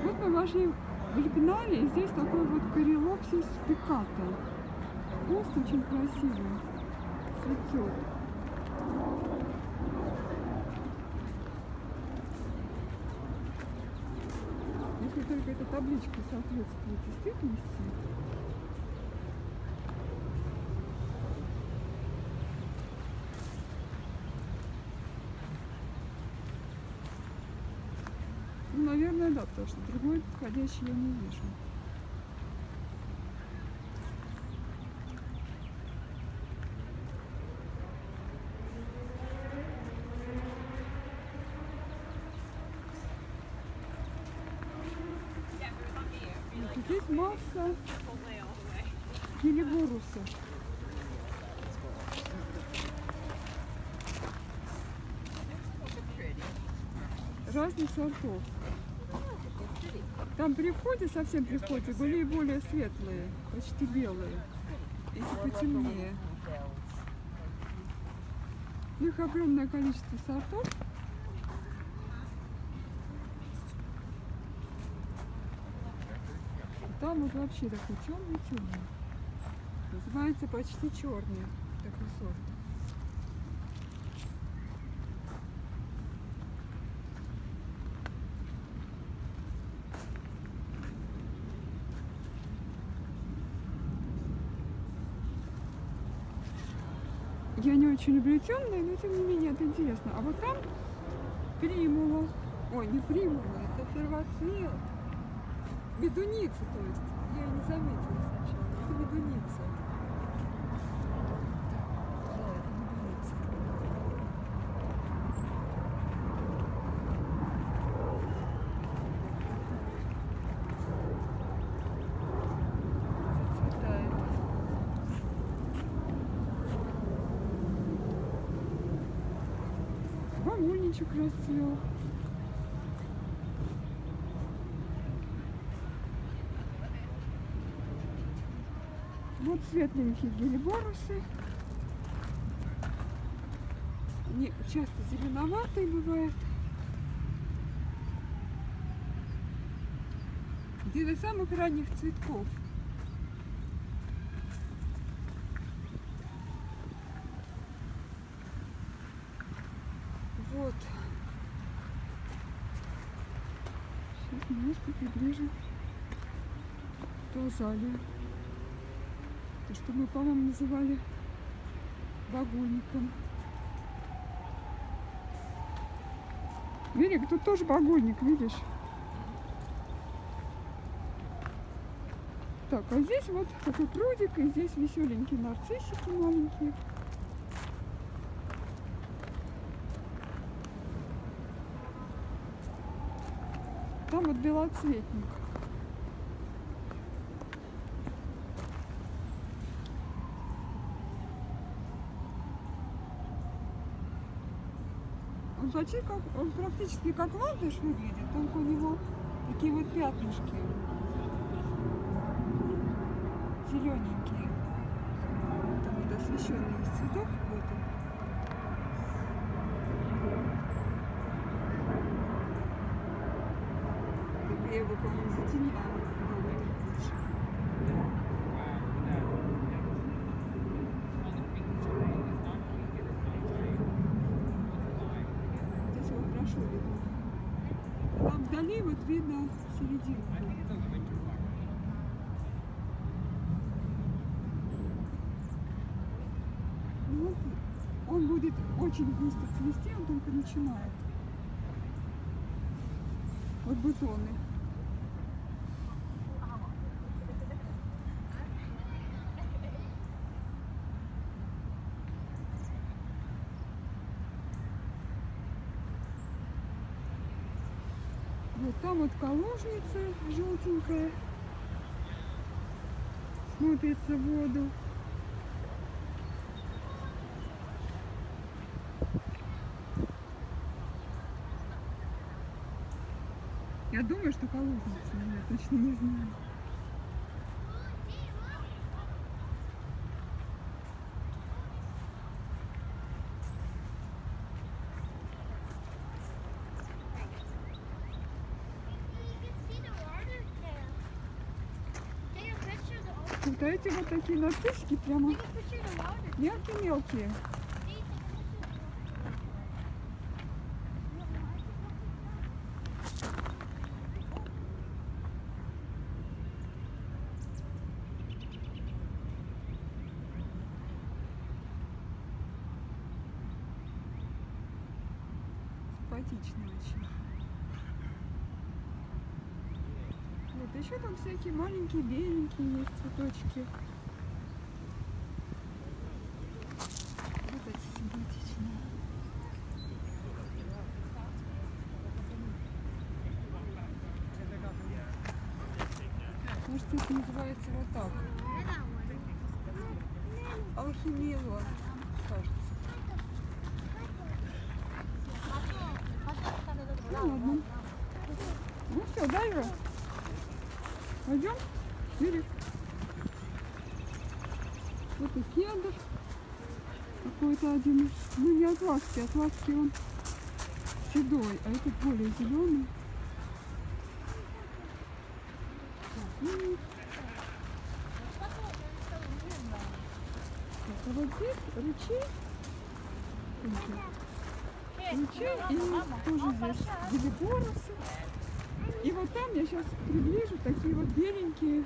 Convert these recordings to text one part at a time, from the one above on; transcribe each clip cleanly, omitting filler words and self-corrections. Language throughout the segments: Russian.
Вот мы вошли в Лигнаре, и здесь такой вот Корилопсис пиката. Куст очень красивый, цветет. Если только эта табличка соответствует действительности. Ну, наверное, да, потому что другой подходящий я не вижу. Вот здесь масса гелиборуса. Разных сортов. Там при входе, совсем при входе, были и более светлые, почти белые. Эти потемнее. Их огромное количество сортов. Там вот вообще такой темный-темный. Называется почти черный такой сорт. Я не очень люблю темные, но тем не менее это интересно. А вот там примула. Ой, не примула, это первоцвет. Медуница, то есть. Я и не заметила сначала. Это медуница. Да, это медуница. Зацветает. Бамульничек расцвел. Вот светленькие гелиборусы. Они часто зеленоватые бывают. Где до самых ранних цветков. Вот. Сейчас немножко приближу к азалию. То, что мы, по-моему, называли багульником. Верик, тут тоже багульник, видишь? Так, а здесь вот такой прудик, и здесь веселенькие нарциссики маленькие. Там вот белоцветник. Он практически как ландыш выглядит, только у него такие вот пятнышки зелененькие. Там вот освещенный есть цветок какой-то. Только я его, по-моему, затеняла. Там вдали вот видно серединку. Вот он будет очень густо цвести, он только начинает. Вот бутоны. Вот там вот колошница желтенькая, смотрится в воду. Я думаю, что колошница, но я точно не знаю. Вот эти вот такие нарциссики прямо мелкие-мелкие. Симпатичные очень. Вот еще там всякие маленькие беленькие есть цветочки. Вот эти симпатичные. Может, это называется вот так. Алхимела, кажется. Ну ладно. Ну все, дальше. Пойдем? Берег. Вот и кедр. Какой-то один. Ну не атласский. Атласский он седой, а этот более зеленый. А вот здесь ручей. Ручей и тоже здесь гелиборусы. И вот там я сейчас приближу такие вот беленькие,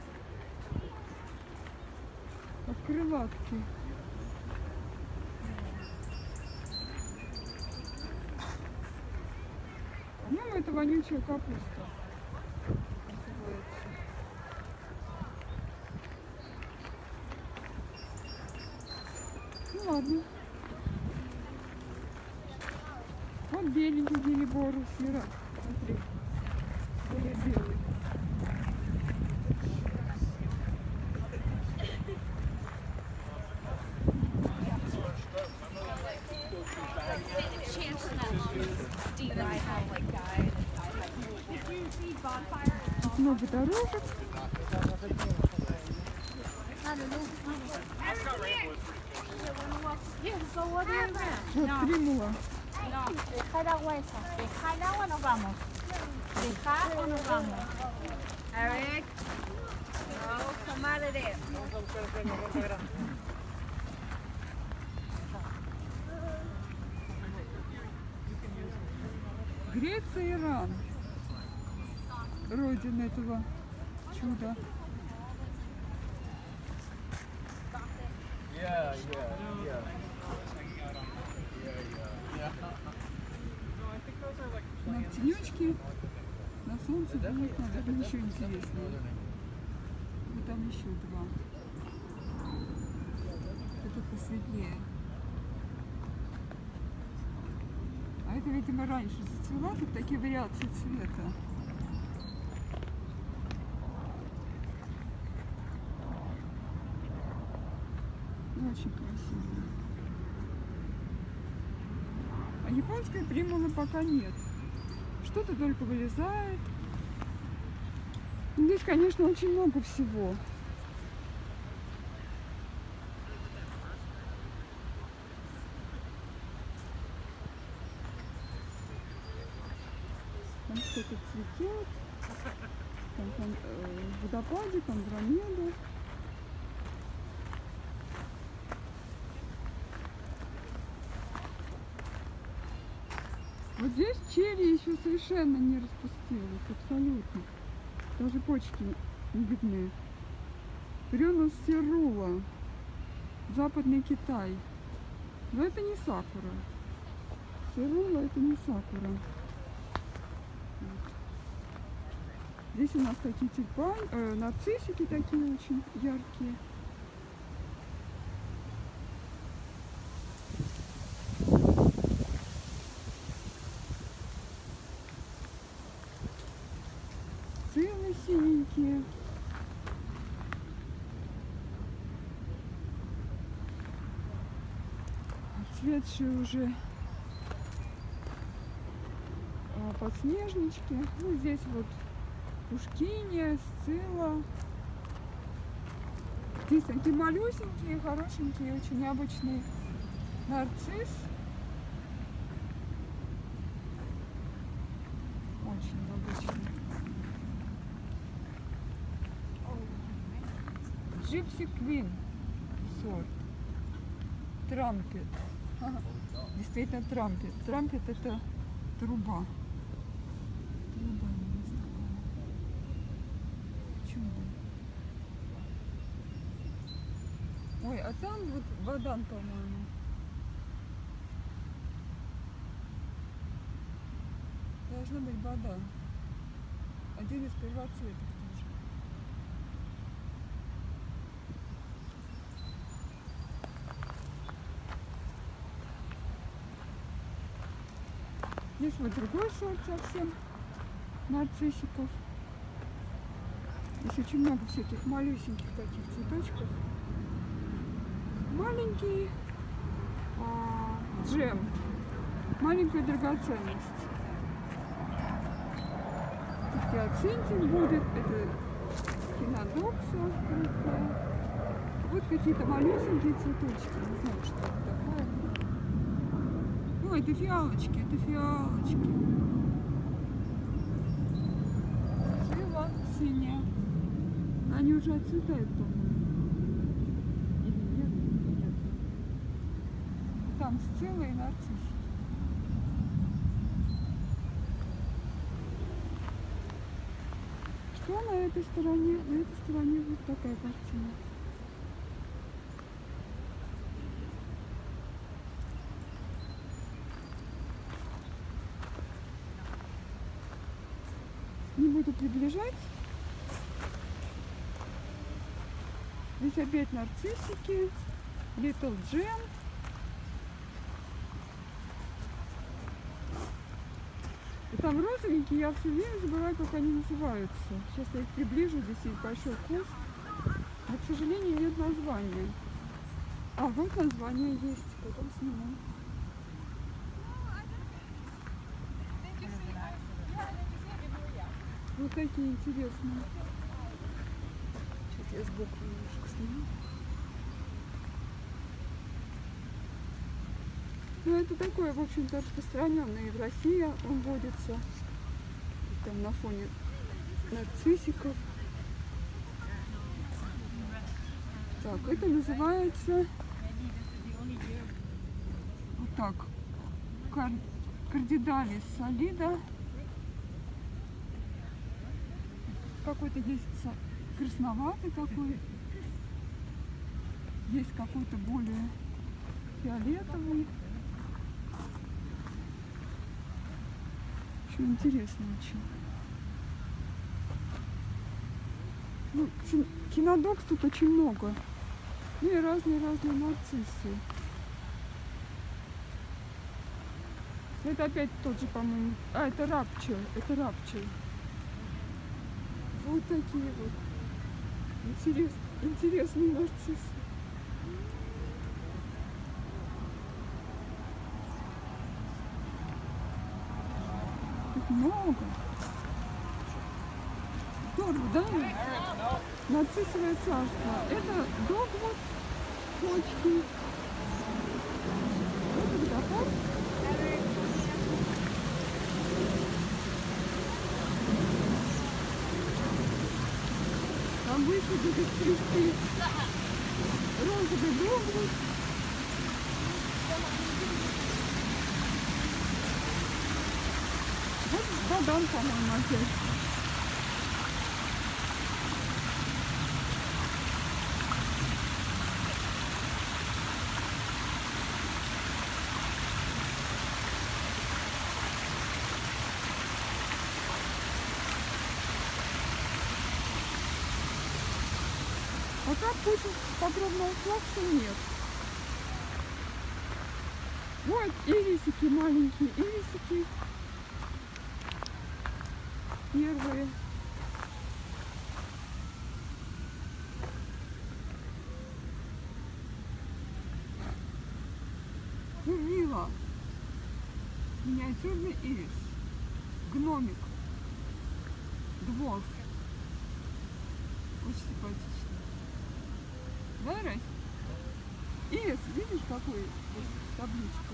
как крылатки. По-моему, это вонючая капуста. Ну ладно. Вот беленький гелиборус, Ира. Смотри. Более белый. Много дорожек. Вот примула. Deja el agua esa. Deja el agua, nos vamos. Deja o nos vamos. Eric. No, come out of there. Греция, Иран. Родина этого чуда. На тенечке, на солнце будет, наверное, еще интереснее. Вот там еще два. Это посветлее. А это, видимо, раньше зацвела, тут такие вариации цвета. Очень красиво. А японской примулы пока нет. Что-то только вылезает. Здесь, конечно, очень много всего. Там что-то цветет. Там водопадик, Андромеда. Вот здесь черри еще совершенно не распустилась, абсолютно. Даже почки не видны. Прёнус серула, Западный Китай. Но это не сакура. Серула это не сакура. Здесь у нас такие тюльпаны, нарциссики такие очень яркие. Цилы синенькие. Отцветшие уже подснежнички. Ну, здесь вот пушкиния, сцилла. Здесь такие малюсенькие, хорошенькие, очень необычный нарцисс. Очень необычный. Gypsy Queen сорт. Трампет. Действительно трампет. Трампет это труба. Труба у нас такая. Чудо. Ой, а там вот бадан, по-моему. Должна быть бадан. Один из первоцветов тоже. Здесь вот другой сорт совсем нарциссиков. Здесь очень много всяких малюсеньких таких цветочков. Маленький джем. Маленькая драгоценность. Тут гиацинтин будет. Это хинодокса крупная. Вот какие-то малюсенькие цветочки. Не знаю, что это такое. О, это фиалочки, это фиалочки. Цвела синяя. Они уже отцветают, по-моему. Или нет? Нет. Там сцилла и нарцисс. Что на этой стороне? На этой стороне вот такая картина. Не буду приближать. Здесь опять нарциссики, Little Gem. И там розовенькие, я все время забываю, как они называются. Сейчас я их приближу, здесь есть большой куст. Но, к сожалению, нет названия. А, вот название есть, потом сниму. Вот такие интересные. Сейчас я сбоку немножко сниму. Ну, это такое, в общем-то, распространенное и в России он водится. Там на фоне нарциссиков. Так, это называется вот так. Кардидалис солида. Какой-то есть красноватый такой. Есть какой-то более фиолетовый. Очень интересно очень. Ну, кинодокс тут очень много. Ну и разные-разные нарциссы. Это опять тот же, по-моему. А, это рапчер. Это рапчер. Вот такие вот интересные нарциссы. Тут много. Здорово, да? Нарциссовое царство. Это догвуд, почки. Это водопад. Там выше будет цвести розовый догвуд. Вот бадан, по-моему, опять. Пока очень подробного флакса нет. Вот ирисики маленькие, ирисики. Первые. Ну, мило. Миниатюрный ирис. Гномик. Дворф. Очень симпатично. Да, Рась? Ирис, видишь, какой табличка?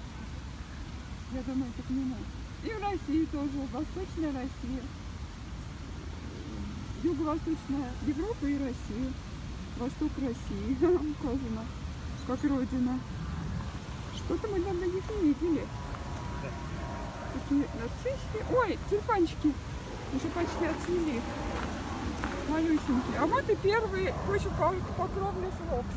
Я думаю, это к нему. И в России тоже, Восточная Россия, Юго-Восточная Европа и Россия. восток России указано, как родина. Что-то мы там таких не видели. Такие нарциссы. Ой, тюльпанчики уже почти отцвели. Малюсенькие. А вот и первый почвопокровный флокс.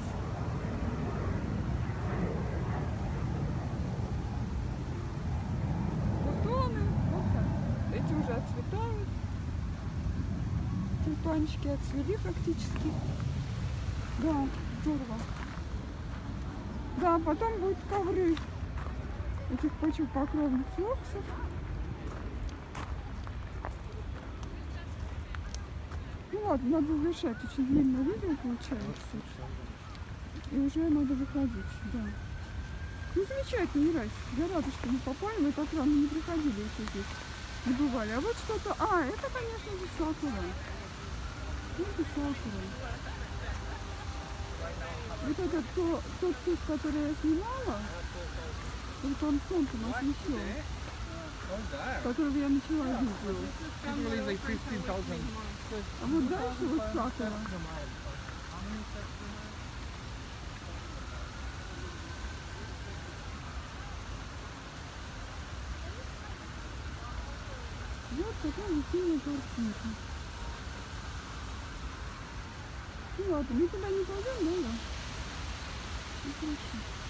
Бутоны. Вот так. Эти уже отцветают. Тюльпанчики отцвели практически. Да, здорово. Да, потом будут ковры этих почвопокровных флоксов. Ну ладно, надо завершать. Очень длинное видео получается. И уже надо выходить, да. Ну замечательно, Ирась. Я рада, что мы попали. Мы так рано не приходили еще здесь. Не бывали. А вот что-то... А, это, конечно же, сакура. Это сакура. Вот этот тот куст, который я снимала, только он солнцем освещен, которого я начала видео. А вот дальше вот сакура. Вот такая весенняя картинка. Ну ладно, мы туда не пойдем, да? Ну хорошо.